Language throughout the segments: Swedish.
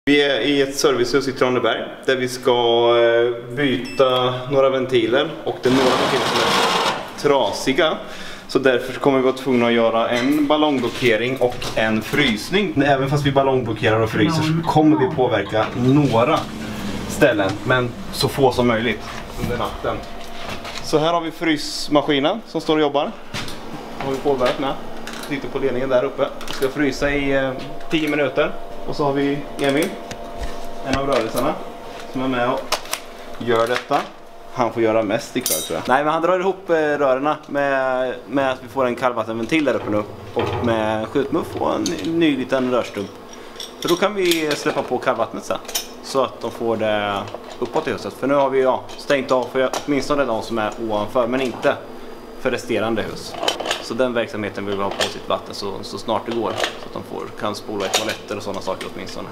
Vi är i ett servicehus i Traneberg där vi ska byta några ventiler och det är några ventiler som är trasiga. Så därför kommer vi vara tvungna att göra en ballongblockering och en frysning. Även fast vi ballongblockerar och fryser så kommer vi påverka några ställen, men så få som möjligt under natten. Så här har vi frysmaskinen som står och jobbar. Har vi påverkat med. Sitter på ledningen där uppe. Vi ska frysa i 10 minuter. Och så har vi Emil, en av rörelserna, som är med och gör detta. Han får göra mest ikväll, tror jag. Nej, men han drar ihop rörerna med att vi får en kallvattenventil där uppe nu. Och med skjutmuff och en ny liten rörstump. För då kan vi släppa på kallvattnet sen. Så att de får det uppåt i huset. För nu har vi stängt av för åtminstone de som är ovanför, men inte för resterande hus. Så den verksamheten vill vi ha på sitt vatten så snart det går. Så att de kan spola i toaletter och sådana saker åtminstone.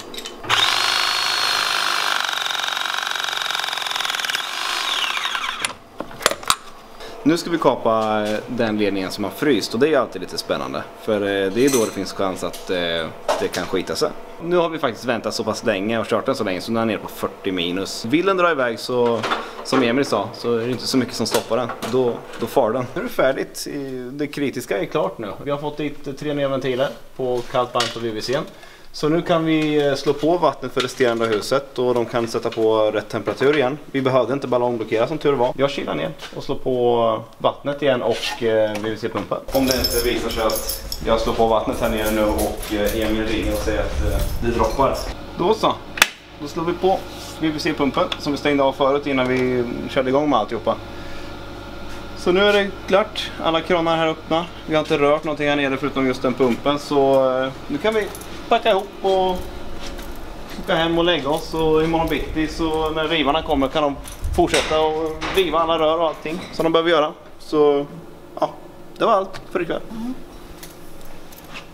Nu ska vi kapa den ledningen som har fryst och det är alltid lite spännande. För det är då det finns chans att det kan skita sig. Nu har vi faktiskt väntat så pass länge och kört den så länge så den är nere på 40 minus. Vill den dra iväg så, som Emil sa, så är det inte så mycket som stoppar den. Då far den. Nu är det färdigt. Det kritiska är klart nu. Vi har fått dit 3 nya ventiler på kallt, varmt och VVC. Så nu kan vi slå på vattnet för resterande av huset och de kan sätta på rätt temperatur igen. Vi behövde inte ballongblockera som tur var. Jag kilar ner och slår på vattnet igen och VVC-pumpen. Om det inte visar sig att jag slår på vattnet här nere nu och Emil ringer och säger att det droppar. Då så. Då slår vi på VVC-pumpen som vi stängde av förut innan vi körde igång med alltihopa. Så nu är det klart. Alla kranar här öppna. Vi har inte rört någonting här nere förutom just den pumpen. Så nu kan vi packa ihop och åka hem och lägga oss, och imorgon bitti så när rivarna kommer kan de fortsätta och riva alla rör och allting som de behöver göra. Så ja, det var allt för ikväll.